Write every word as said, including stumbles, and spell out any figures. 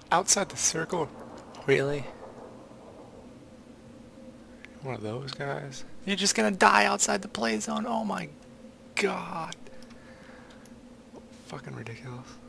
Outside the circle? Really? One of those guys? You're just gonna die outside the play zone? Oh my god. Fucking ridiculous.